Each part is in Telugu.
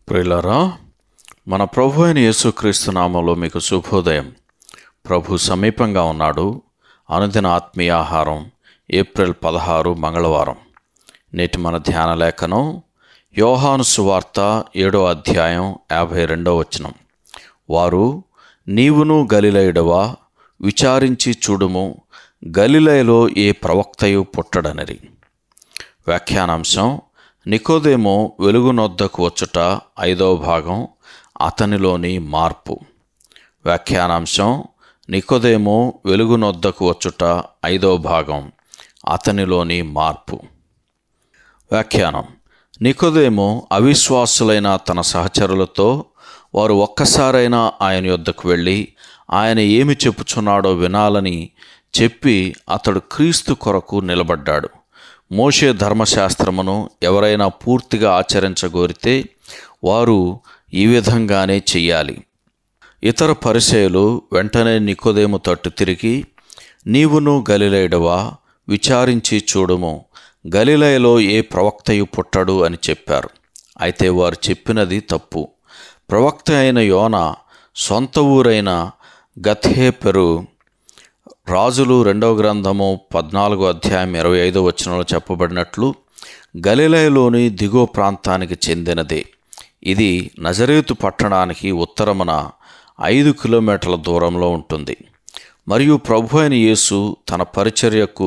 ప్రియులారా, మన ప్రభు అయిన యేసుక్రీస్తు నామంలో మీకు శుభోదయం. ప్రభు సమీపంగా ఉన్నాడు. అనుదిన ఆత్మీయ ఆహారం, ఏప్రిల్ 16 మంగళవారం. నేటి మన ధ్యాన లేఖనం యోహాను సువార్త 7వ అధ్యాయం 52వ వచనం. వారు, నీవును గలిలయుడవా, విచారించి చూడుము, గలిలయలో ఏ ప్రవక్తయు పుట్టడనిరి. వ్యాఖ్యానాంశం: నికోదేము వెలుగునొద్దకు వచ్చుట 5వ భాగం, అతనిలోని మార్పు. వ్యాఖ్యానాంశం: నికోదేము వెలుగునొద్దకు వచ్చుట 5వ భాగం, అతనిలోని మార్పు. వ్యాఖ్యానం: నికోదేము అవిశ్వాసులైన తన సహచరులతో వారు ఒక్కసారైనా ఆయన యొద్దకు వెళ్ళి ఆయన ఏమి చెప్పుచున్నాడో వినాలని చెప్పి అతడు క్రీస్తు కొరకు నిలబడ్డాడు. మోషే ధర్మశాస్త్రమును ఎవరైనా పూర్తిగా ఆచరించగోరితే వారు ఈ విధంగానే చెయ్యాలి. ఇతర పరిసయ్యులు వెంటనే నికోదేము తట్టు తిరిగి, నీవును గలిలయుడవా, విచారించి చూడుము, గలిలయలో ఏ ప్రవక్తయు పుట్టడు అని చెప్పారు. అయితే వారు చెప్పినది తప్పు. ప్రవక్త అయిన యోనా సొంత ఊరైన గత్హేపెరు రాజులు 2వ గ్రంథము 14వ అధ్యాయం 25వ వచనంలో చెప్పబడినట్లు గలిలయలోని దిగువ ప్రాంతానికి చెందినదే. ఇది నజరేతు పట్టణానికి ఉత్తరమున 5 కిలోమీటర్ల దూరంలో ఉంటుంది. మరియు ప్రభు అయిన యేసు తన పరిచర్యకు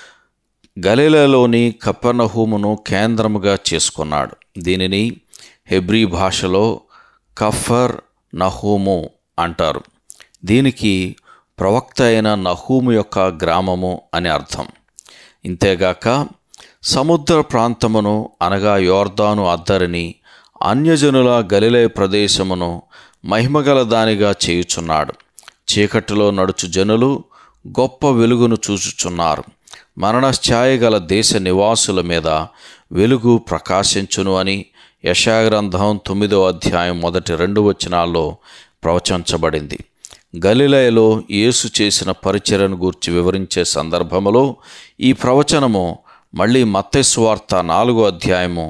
గలిలయలోని కపెర్నహూమును కేంద్రముగా చేసుకున్నాడు. దీనిని హెబ్రీ భాషలో కఫర్ నహూము అంటారు. దీనికి ప్రవక్త అయిన నహూము యొక్క గ్రామము అని అర్థం. ఇంతేగాక సముద్ర ప్రాంతమును అనగా యోర్దాను అద్దరిని, అన్యజనుల గలిలయ ప్రదేశమును మహిమగల దానిగా చేయుచున్నాడు. చీకటిలో నడుచు జనులు గొప్ప వెలుగును చూచుచున్నారు. మరణఛాయ గల దేశ నివాసుల మీద వెలుగు ప్రకాశించును అని యెషయా గ్రంథం 9వ అధ్యాయం 1-2 వచనాల్లో ప్రవచించబడింది. గలిలయలో యేసు చేసిన పరిచర్యను గూర్చి వివరించే సందర్భములో ఈ ప్రవచనము మళ్ళీ మత్తయి సువార్త 4వ అధ్యాయము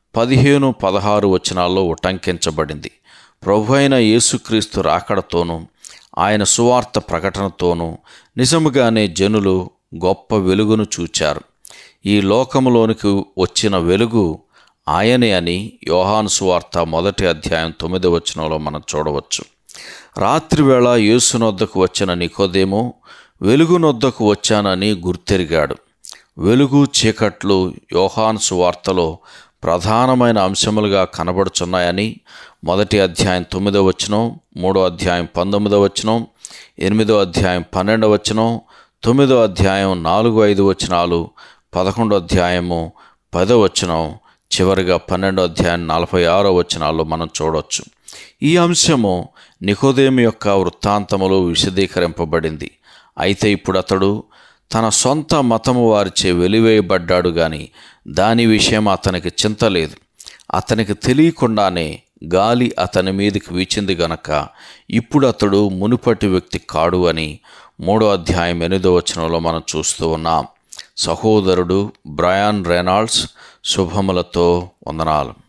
15-16 వచనాల్లో ఉటంకించబడింది. ప్రభు అయిన యేసుక్రీస్తు రాకడతోనూ ఆయన సువార్త ప్రకటనతోనూ నిజముగానే జనులు గొప్ప వెలుగును చూచారు. ఈ లోకములోనికి వచ్చిన వెలుగు ఆయనే అని యోహాను సువార్త 1వ అధ్యాయం 9వ వచనంలో మనం చూడవచ్చు. రాత్రివేళ యేసునొద్దకు వచ్చిన నికోదేము వెలుగునొద్దకు వచ్చానని గుర్తెరిగాడు. వెలుగు చీకట్లు యోహాను సువార్తలో ప్రధానమైన అంశములుగా కనబడుచున్నాయని 1వ అధ్యాయం 9వ వచనం, 3వ అధ్యాయం 19వ వచనం, 8వ అధ్యాయం 12వ వచనం, 9వ అధ్యాయం 4-5 వచనాలు, 11వ అధ్యాయము 10వ వచనం, చివరిగా 12వ అధ్యాయం 46వ వచనాల్లో మనం చూడవచ్చు. ఈ అంశము నికోదేము యొక్క వృత్తాంతములో విశదీకరింపబడింది. అయితే ఇప్పుడు అతడు తన సొంత మతము వారిచే వెలివేయబడ్డాడు గాని దాని విషయం అతనికి చింత లేదు. అతనికి తెలియకుండానే గాలి అతని మీదకి వీచింది గనక ఇప్పుడు అతడు మునుపటి వ్యక్తి కాడు అని 3వ అధ్యాయం 8వ వచనంలో మనం చూస్తూ ఉన్నాం. సహోదరుడు బ్రయాన్ రెనాల్డ్స్ శుభములతో వందనాలు.